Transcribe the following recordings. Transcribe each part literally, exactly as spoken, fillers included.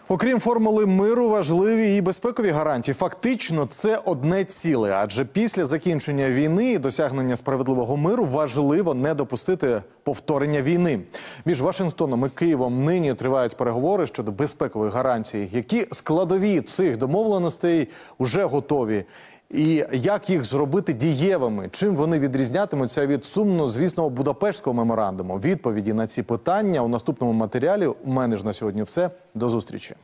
Окрім формули миру, важливі і безпекові гарантії. Фактично, це одне ціле. Адже після закінчення війни і досягнення справедливого миру важливо не допустити повторення війни. Між Вашингтоном і Києвом нині тривають переговори щодо безпекових гарантій. Які складові цих домовленостей вже готові? І як їх зробити дієвими? Чим вони відрізнятимуться від сумнозвісного Будапештського меморандуму? Відповіді на ці питання у наступному матеріалі. У мене ж на сьогодні все. До зустрічі.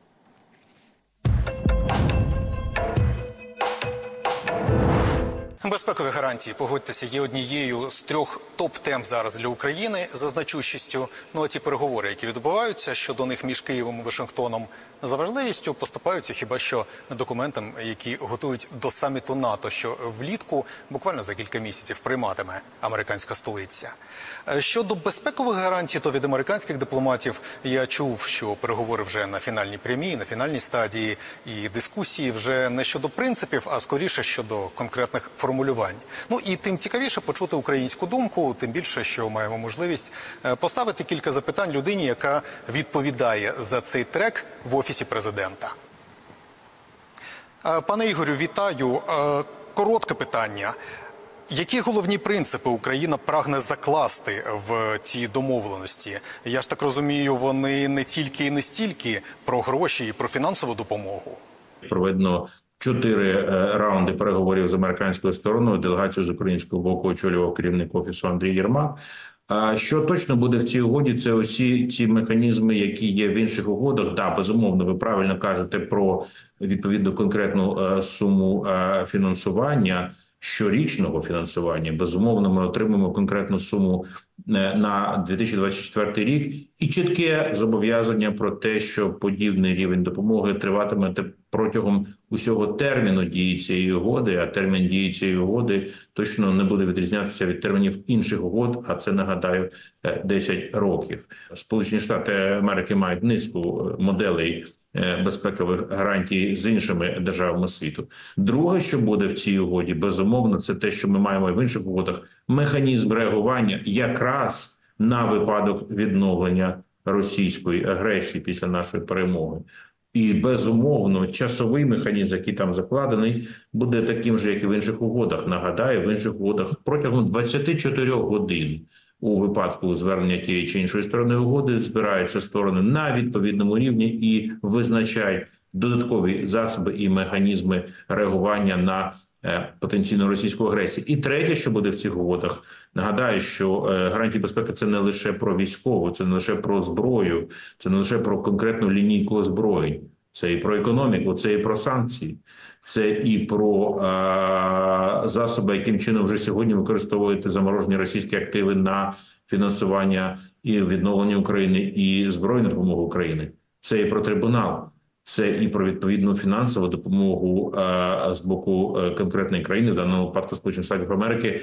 Безпекові гарантії, погодьтеся, є однією з трьох топ-тем зараз для України за значущістю. Ну а ті переговори, які відбуваються щодо них між Києвом і Вашингтоном, за важливістю поступаються хіба що документам, які готують до саміту НАТО, що влітку буквально за кілька місяців прийматиме американська столиця. Щодо безпекових гарантій, то від американських дипломатів я чув, що переговори вже на фінальній прямій, на фінальній стадії, і дискусії вже не щодо принципів, а скоріше щодо конкретних формулювань. Ну і тим цікавіше почути українську думку, тим більше, що маємо можливість поставити кілька запитань людині, яка відповідає за цей трек в Офісі Президента. Пане Ігорю, вітаю. Коротке питання. Які головні принципи Україна прагне закласти в ці домовленості? Я ж так розумію, вони не тільки і не стільки про гроші і про фінансову допомогу. Проведено чотири раунди переговорів з американською стороною. Делегацію з українського боку очолював керівник Офісу Андрій Єрмак. Що точно буде в цій угоді, це усі ці механізми, які є в інших угодах. Да, безумовно, ви правильно кажете про відповідно конкретну суму фінансування, щорічного фінансування. Безумовно, ми отримаємо конкретну суму на дві тисячі двадцять четвертий рік і чітке зобов'язання про те, що подібний рівень допомоги триватиме протягом усього терміну дії цієї угоди, а термін дії цієї угоди точно не буде відрізнятися від термінів інших угод, а це, нагадаю, десять років. Сполучені Штати Америки мають низку моделей безпекових гарантій з іншими державами світу. Друге, що буде в цій угоді, безумовно, це те, що ми маємо і в інших угодах, механізм реагування якраз на випадок відновлення російської агресії після нашої перемоги. І, безумовно, часовий механізм, який там закладений, буде таким же, як і в інших угодах. Нагадаю, в інших угодах протягом двадцяти чотирьох годин у випадку звернення тієї чи іншої сторони угоди збираються сторони на відповідному рівні і визначають додаткові засоби і механізми реагування на потенційну російську агресію. І третє, що буде в цих угодах, нагадаю, що гарантії безпеки – це не лише про військову, це не лише про зброю, це не лише про конкретну лінійку озброєнь. Це і про економіку, це і про санкції, це і про е, засоби, яким чином вже сьогодні використовуєте заморожені російські активи на фінансування і відновлення України, і збройну допомогу України. Це і про трибунал, це і про відповідну фінансову допомогу е, з боку е, конкретної країни, в даному випадку Сполучених Штатів Америки,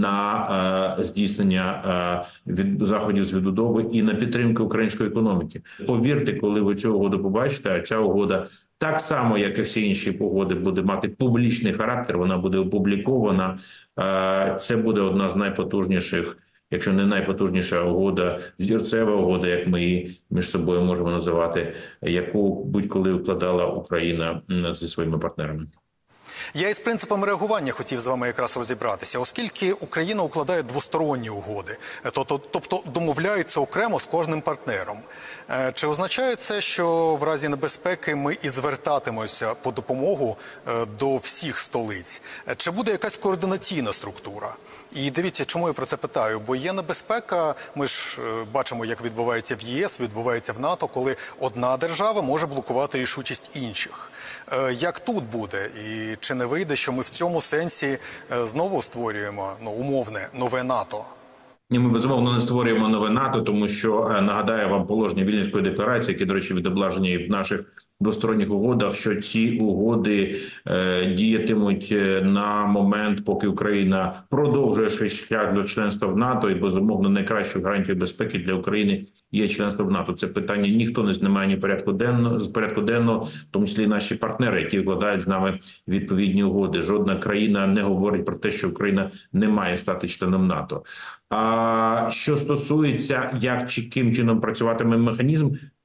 на е, здійснення е, від заходів з відбудови і на підтримку української економіки. Повірте, коли ви цю угоду побачите, а ця угода так само, як і всі інші угоди, буде мати публічний характер, вона буде опублікована. Е, це буде одна з найпотужніших, якщо не найпотужніша угода, зірцева угода, як ми її між собою можемо називати, яку будь-коли укладала Україна зі своїми партнерами. Я із принципами реагування хотів з вами якраз розібратися, оскільки Україна укладає двосторонні угоди, тобто домовляється окремо з кожним партнером. Чи означає це, що в разі небезпеки ми і звертатимемося по допомогу до всіх столиць? Чи буде якась координаційна структура? І дивіться, чому я про це питаю, бо є небезпека, ми ж бачимо, як відбувається в ЄС, відбувається в НАТО, коли одна держава може блокувати рішучість інших. Як тут буде? І чи не вийде, що ми в цьому сенсі знову створюємо, ну, умовне, нове НАТО? Ні, ми, безумовно, не створюємо нове НАТО, тому що, нагадаю вам положення Вільнюської декларації, які, до речі, відображені в наших двосторонніх угодах, що ці угоди е, діятимуть на момент, поки Україна продовжує свій шлях до членства в НАТО, і, безумовно, найкращою гарантією безпеки для України є членство в НАТО. Це питання ніхто не знімає ні порядку денного, з порядку денного, в тому числі і наші партнери, які вкладають з нами відповідні угоди. Жодна країна не говорить про те, що Україна не має стати членом НАТО. А що стосується, як чи ким чином працюватиме механізм,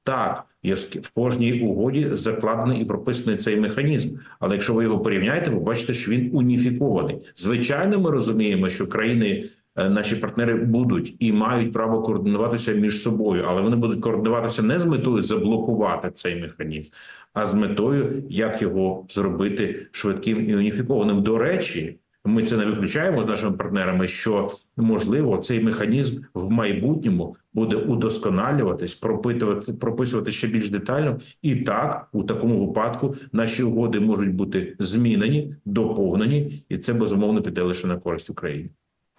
Так, є в кожній угоді закладений і прописаний цей механізм. Але якщо ви його порівняєте, ви бачите, що він уніфікований. Звичайно, ми розуміємо, що країни, наші партнери будуть і мають право координуватися між собою, але вони будуть координуватися не з метою заблокувати цей механізм, а з метою, як його зробити швидким і уніфікованим. До речі, ми це не виключаємо з нашими партнерами, що, можливо, цей механізм в майбутньому буде удосконалюватись, пропитувати, прописувати ще більш детально. І так, у такому випадку, наші угоди можуть бути змінені, доповнені, і це, безумовно, піде лише на користь Україні.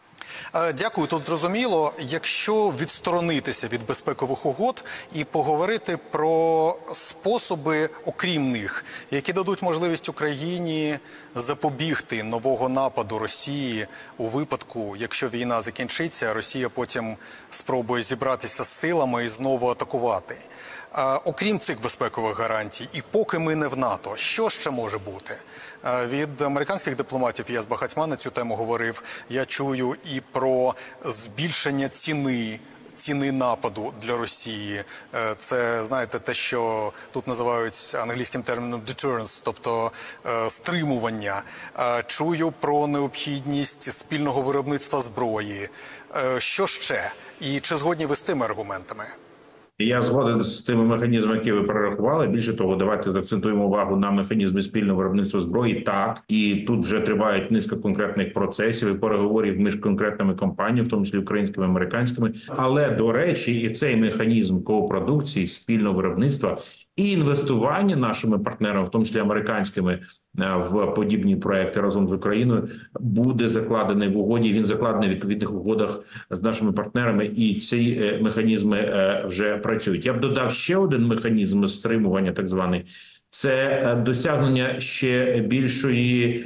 Дякую, тут зрозуміло. Якщо відсторонитися від безпекових угод і поговорити про способи, окрім них, які дадуть можливість Україні запобігти нового нападу Росії у випадку, якщо війна закінчиться, Росія потім спробує зібратися з силами і знову атакувати. А, окрім цих безпекових гарантій, і поки ми не в НАТО, що ще може бути? А, від американських дипломатів, я з багатьма на цю тему говорив, я чую і про збільшення ціни, ціни нападу для Росії. Це, знаєте, те, що тут називають англійським терміном deterrence, тобто е, стримування. Е, чую про необхідність спільного виробництва зброї. Е, що ще? І чи згодні ви з цими аргументами? Я згоден з тими механізмами, які ви перерахували. Більше того, давайте заакцентуємо увагу на механізмі спільного виробництва зброї. Так, і тут вже тривають низка конкретних процесів і переговорів між конкретними компаніями, в тому числі українськими, американськими. Але, до речі, і цей механізм коопродукції, спільного виробництва і інвестування нашими партнерами, в тому числі американськими, в подібні проекти разом з Україною, буде закладений в угоді. Він закладений в відповідних угодах з нашими партнерами, і ці механізми вже працюють. Я б додав ще один механізм стримування, так званий. Це досягнення ще більшої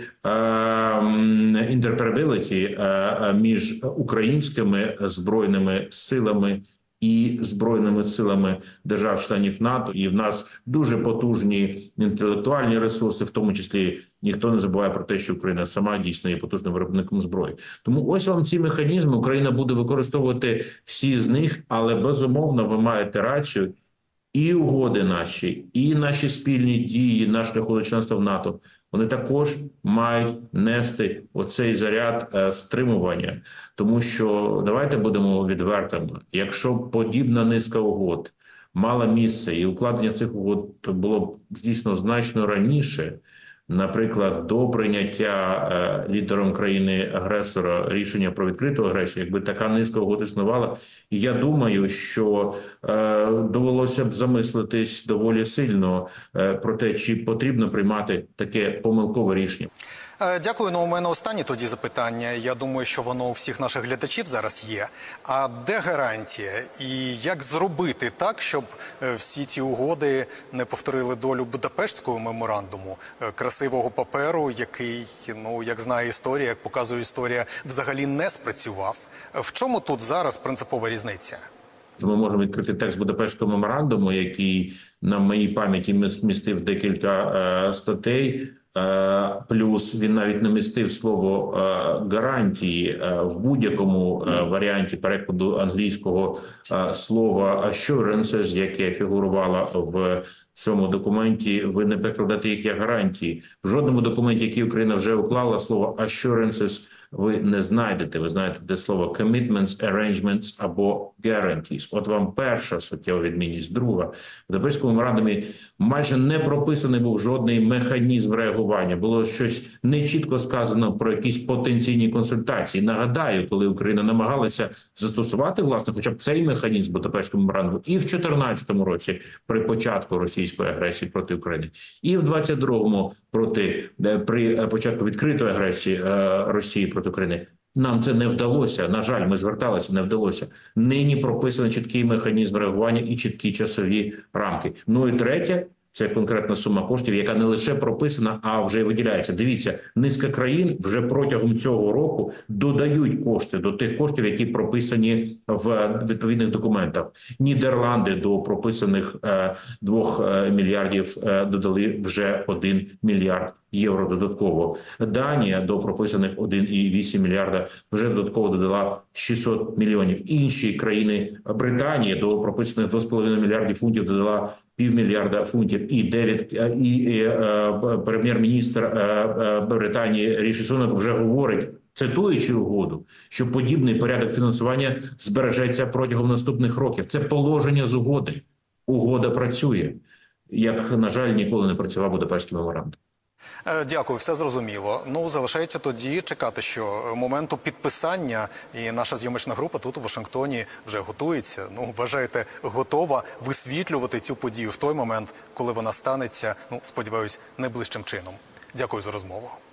інтероперабіліті між українськими збройними силами і збройними силами держав-членів НАТО. І в нас дуже потужні інтелектуальні ресурси, в тому числі ніхто не забуває про те, що Україна сама дійсно є потужним виробником зброї. Тому ось вам ці механізми. Україна буде використовувати всі з них, але безумовно ви маєте рацію. І угоди наші, і наші спільні дії на шляху до членства в НАТО, вони також мають нести оцей заряд е, стримування. Тому що, давайте будемо відвертими, якщо подібна низка угод мала місце, і укладення цих угод було б дійсно значно раніше, наприклад, до прийняття е, лідером країни-агресора рішення про відкриту агресію, якби така низка угод існувала, я думаю, що е, довелося б замислитись доволі сильно е, про те, чи потрібно приймати таке помилкове рішення. Дякую. Ну, у мене останнє тоді запитання. Я думаю, що воно у всіх наших глядачів зараз є. А де гарантія? І як зробити так, щоб всі ці угоди не повторили долю Будапештського меморандуму, красивого паперу, який, ну, як знає історія, як показує історія, взагалі не спрацював? В чому тут зараз принципова різниця? Ми можемо відкрити текст Будапештського меморандуму, який на моїй пам'яті містив декілька е, статей. Плюс він навіть не містив слово гарантії в будь-якому варіанті перекладу англійського слова assurances, яке фігурувало в цьому документі. Ви не перекладаєте їх як гарантії. В жодному документі, який Україна вже уклала, слово assurances ви не знайдете. Ви знаєте, де слово commitments, arrangements або guarantees. От вам перша суттєва відмінність. Друга. В Будапештському меморандумі майже не прописаний був жодний механізм реагування. Було щось нечітко сказано про якісь потенційні консультації. Нагадаю, коли Україна намагалася застосувати, власне, хоча б цей механізм Будапештського меморандуму і в чотирнадцятому році при початку російської агресії проти України, і в двадцять другому проти при початку відкритої агресії Росії проти України. Нам це не вдалося. На жаль, ми зверталися, не вдалося. Нині прописаний чіткий механізм реагування і чіткі часові рамки. Ну і третє, це конкретна сума коштів, яка не лише прописана, а вже й виділяється. Дивіться, низка країн вже протягом цього року додають кошти до тих коштів, які прописані в відповідних документах. Нідерланди до прописаних е, двох мільярдів е, додали вже один мільярд євро додатково. Данія до прописаних один і вісім мільярда вже додатково додала шістсот мільйонів. Інші країни, Британія до прописаних два з половиною мільярдів фунтів додала півмільярда фунтів. І Девід, і, і е, прем'єр-міністр е, е, Британії Ріші Сунак вже говорить, цитуючи угоду, що подібний порядок фінансування збережеться протягом наступних років. Це положення з угоди. Угода працює. Як, на жаль, ніколи не працював Будапештський меморандум. Дякую, все зрозуміло. Ну, залишається тоді чекати, що моменту підписання, і наша зйомочна група тут у Вашингтоні вже готується. Ну, вважаєте, готова висвітлювати цю подію в той момент, коли вона станеться, ну, сподіваюсь, найближчим чином. Дякую за розмову.